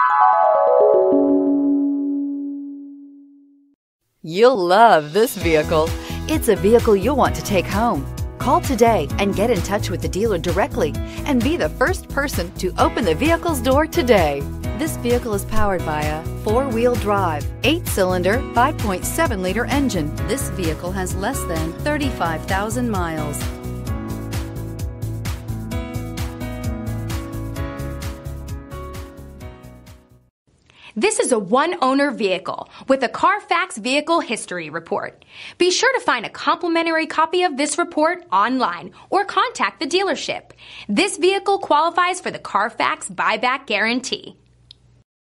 You'll love this vehicle. It's a vehicle you'll want to take home. Call today and get in touch with the dealer directly and be the first person to open the vehicle's door today. This vehicle is powered by a 4-wheel drive, 8-cylinder, 5.7-liter engine. This vehicle has less than 35,000 miles. This is a one-owner vehicle with a CARFAX Vehicle History Report. Be sure to find a complimentary copy of this report online or contact the dealership. This vehicle qualifies for the CARFAX Buyback Guarantee.